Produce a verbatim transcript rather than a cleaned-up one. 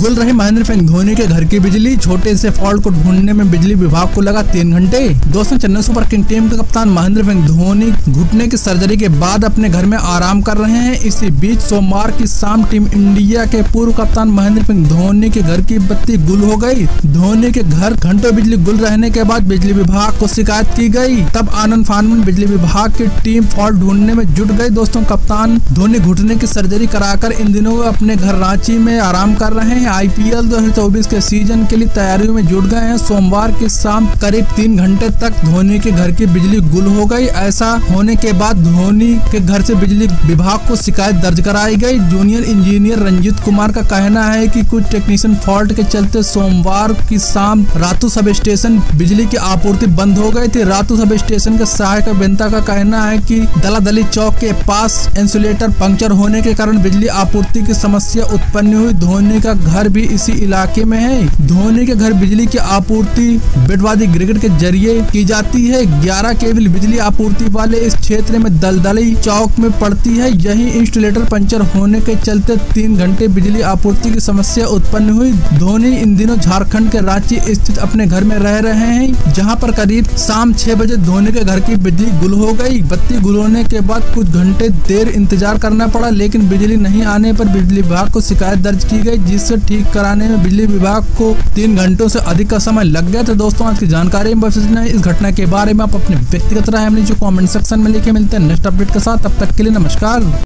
गुल रहे महेंद्र सिंह धोनी के घर की बिजली, छोटे से फॉल्ट को ढूंढने में बिजली विभाग को लगा तीन घंटे। दोस्तों, चेन्नई सुपर किंग टीम के कप्तान महेंद्र सिंह धोनी घुटने की सर्जरी के बाद अपने घर में आराम कर रहे हैं। इसी बीच सोमवार की शाम टीम इंडिया के पूर्व कप्तान महेंद्र सिंह धोनी के घर की बत्ती गुल हो गई। धोनी के घर घंटों बिजली गुल रहने के बाद बिजली विभाग को शिकायत की गई। तब आनंद फानन बिजली विभाग की टीम फॉल्ट ढूंढने में जुट गई। दोस्तों, कप्तान धोनी घुटने की सर्जरी कराकर इन दिनों अपने घर रांची में आराम कर रहे हैं। आईपीएल दो हज़ार चौबीस के सीजन के लिए तैयारियों में जुट गए हैं। सोमवार की शाम करीब तीन घंटे तक धोनी के घर की बिजली गुल हो गई। ऐसा होने के बाद धोनी के घर से बिजली विभाग को शिकायत दर्ज कराई गई। जूनियर इंजीनियर रंजीत कुमार का कहना है कि कुछ टेक्नीशियन फॉल्ट के चलते सोमवार की शाम रातू सब स्टेशन बिजली की आपूर्ति बंद हो गई थी। रातू सब स्टेशन के सहायक अभियंता का कहना है कि दलादली चौक के पास इंसुलेटर पंक्चर होने के कारण बिजली आपूर्ति की समस्या उत्पन्न हुई। धोनी का घर भी इसी इलाके में है। धोनी के घर बिजली की आपूर्ति बेटवादी ग्रिड के जरिए की जाती है। ग्यारह केबल बिजली आपूर्ति वाले इस क्षेत्र में दलदली चौक में पड़ती है। यही इंस्टॉलेटर पंचर होने के चलते तीन घंटे बिजली आपूर्ति की समस्या उत्पन्न हुई। धोनी इन दिनों झारखंड के रांची स्थित अपने घर में रह रहे हैं, जहां पर करीब शाम छह बजे धोनी के घर की बिजली गुल हो गई। बत्ती गुल होने के बाद कुछ घंटे देर इंतजार करना पड़ा, लेकिन बिजली नहीं आने पर बिजली विभाग को शिकायत दर्ज की गई, जिससे ठीक कराने में बिजली विभाग को तीन घंटों से अधिक का समय लग गया। तो दोस्तों, आज की जानकारी में बस इतना ही। इस घटना के बारे में आप अपने व्यक्तिगत राय हमें नीचे कमेंट सेक्शन में लिखे। मिलते हैं नेक्स्ट अपडेट के साथ, तब तक के लिए नमस्कार।